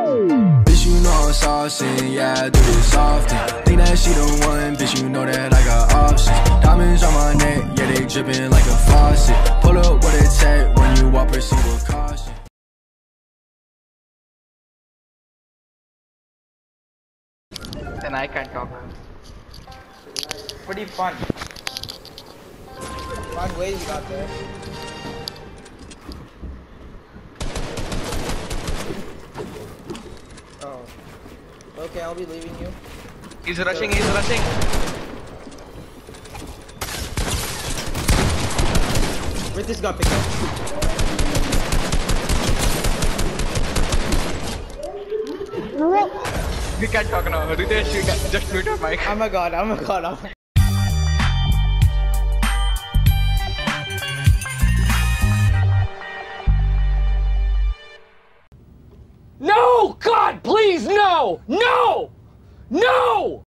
Bitch, you know I'm saucing, yeah, I do this often. Think that she the one, bitch, you know that I got options. Diamonds on my neck, yeah, they dripping like a faucet. Pull up what it take when you walk, proceed with caution. Then I can talk. Pretty fun. Fun ways you got there. Oh. Okay, I'll be leaving you. He's rushing, he's rushing. Hritzy got picked up. We can't talk now. Ritesh, you can just mute your mic. Oh my god, oh my god. Oh my... No! God, please, no! No! No!